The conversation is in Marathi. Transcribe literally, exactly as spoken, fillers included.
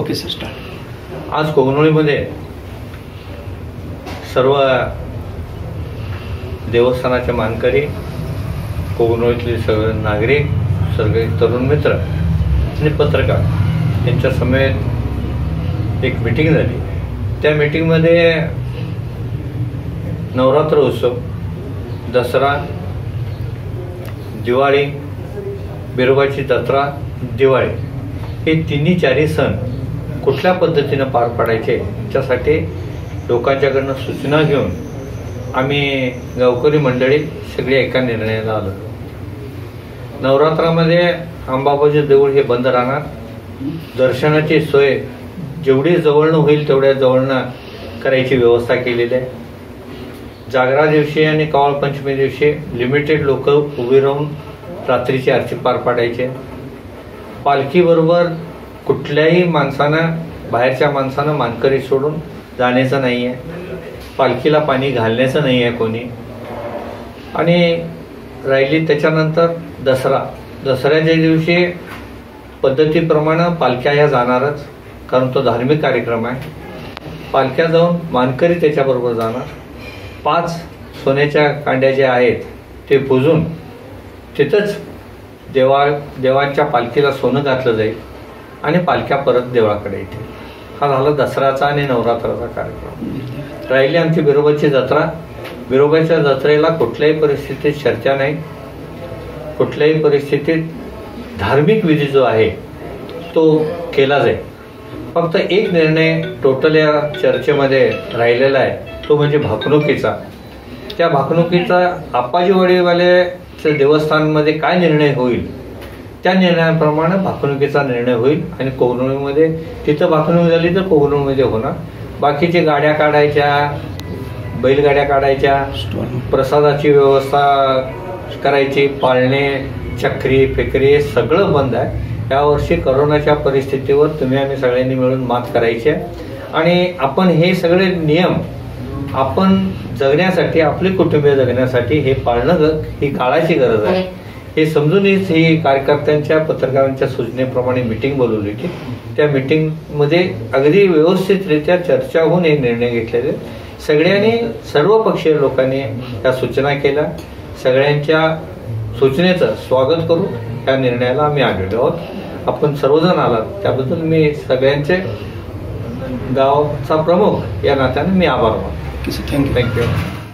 Okay sir, start. आज कोगनोळीमध्ये सर्व देवस्थानाचे मानकरी, कोगनोळीतले सगळे नागरिक, सगळे तरुण मित्र आणि पत्रकार यांच्या समेत एक मीटिंग झाली. त्या मीटिंगमध्ये नवरात्र उत्सव, दसरा, दिवाळी, बिरोबाची जत्रा, दिवाळी हे तिन्ही चारही सण कुठल्या पद्धतीनं पार पाडायचे याच्यासाठी लोकांच्याकडनं सूचना घेऊन आम्ही गावकरी मंडळी सगळी एका निर्णयाला आलो. नवरात्रामध्ये अंबाबाचे देऊळ हे बंद राहणार. दर्शनाची सोय जेवढी जवळनं होईल तेवढ्या जवळनं करायची व्यवस्था केलेली आहे. जागरा दिवशी आणि कवाळ पंचमी दिवशी लिमिटेड लोक उभी राहून रात्रीची आरती पार पाडायचे. पालखीबरोबर कुठल्याही माणसानं, बाहेरच्या माणसानं मानकरी सोडून जाण्याचं नाही आहे. पालखीला पाणी घालण्याचं नाही आहे कोणी. आणि राहिली त्याच्यानंतर दसरा. दसऱ्याच्या दिवशी पद्धतीप्रमाणे पालख्या ह्या जाणारच, कारण तो धार्मिक कार्यक्रम आहे. पालख्या जाऊन मानकरी त्याच्याबरोबर जाणार. पाच सोन्याच्या कांड्या ज्या आहेत ते पुजून तिथंच देवा देवांच्या पालखीला सोनं घातलं जाईल आणि पालख्या परत देवळाकडे येतील. हा झाला दसऱ्याचा आणि नवरात्राचा कार्यक्रम. राहिली आमची बिरोबाची जत्रा. बिरोबाच्या जत्रेला कुठल्याही परिस्थितीत चर्चा नाही, कुठल्याही परिस्थितीत धार्मिक विधी जो आहे तो केला जाईल. फक्त एक निर्णय टोटल या चर्चेमध्ये राहिलेला आहे, तो म्हणजे भाकणुकीचा. त्या भाकणुकीचा आप्पाजीवाडीवाल्याच्या देवस्थानमध्ये काय निर्णय होईल त्या निर्णयाप्रमाणे भाकणुकीचा निर्णय होईल. आणि कोगनोळीमध्ये तिथं भाकणूक झाली तर कोगनोळीमध्ये होणार. बाकीची गाड्या काढायच्या, बैलगाड्या काढायच्या, प्रसादाची व्यवस्था करायची, पाळणे, चक्री, फेकरी सगळं बंद आहे. यावर्षी करोनाच्या परिस्थितीवर तुम्ही आम्ही सगळ्यांनी मिळून मात करायची आहे. आणि आपण हे सगळे नियम आपण जगण्यासाठी, आपली कुटुंबीय जगण्यासाठी हे पाळणं ही काळाची गरज आहे हे समजूनच ही कार्यकर्त्यांच्या, पत्रकारांच्या सूचनेप्रमाणे मीटिंग बोलवली होती. त्या मीटिंगमध्ये अगदी व्यवस्थितरित्या चर्चा होऊन हे निर्णय घेतलेले. सगळ्यांनी, सर्व पक्षीय लोकांनी त्या सूचना केल्या. सगळ्यांच्या सूचनेचं स्वागत करून या निर्णयाला आम्ही आलेलो आहोत. आपण सर्वजण आलात त्याबद्दल मी सगळ्यांचे, गावचा प्रमुख या नात्याने मी आभार मानतो. थँक्यू. थँक्यू.